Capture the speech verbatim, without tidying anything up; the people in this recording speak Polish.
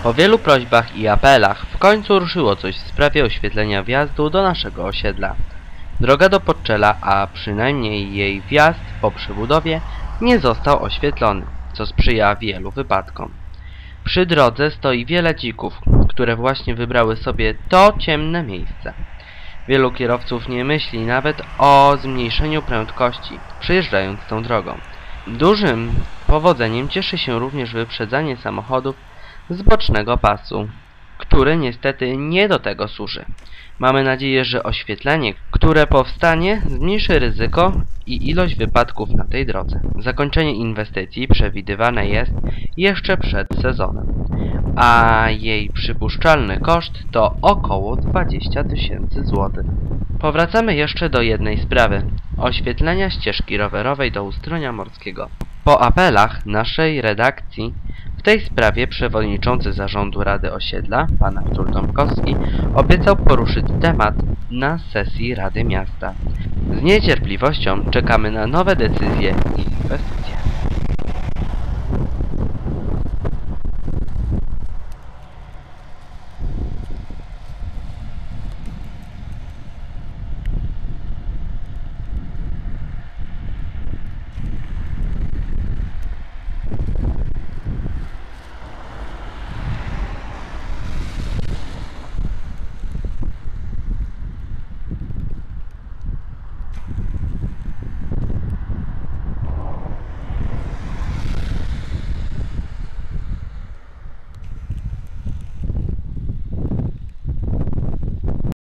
Po wielu prośbach i apelach w końcu ruszyło coś w sprawie oświetlenia wjazdu do naszego osiedla. Droga do Podczela, a przynajmniej jej wjazd po przebudowie, nie został oświetlony, co sprzyja wielu wypadkom. Przy drodze stoi wiele dzików, które właśnie wybrały sobie to ciemne miejsce. Wielu kierowców nie myśli nawet o zmniejszeniu prędkości, przejeżdżając tą drogą. Dużym powodzeniem cieszy się również wyprzedzanie samochodów z bocznego pasu, który niestety nie do tego służy. Mamy nadzieję, że oświetlenie, które powstanie, zmniejszy ryzyko i ilość wypadków na tej drodze. Zakończenie inwestycji przewidywane jest jeszcze przed sezonem, a jej przypuszczalny koszt to około dwadzieścia tysięcy złotych. Powracamy jeszcze do jednej sprawy – oświetlenia ścieżki rowerowej do Ustronia Morskiego. Po apelach naszej redakcji w tej sprawie przewodniczący zarządu Rady Osiedla, pan Artur Tomkowski, obiecał poruszyć temat na sesji Rady Miasta. Z niecierpliwością czekamy na nowe decyzje i inwestycje.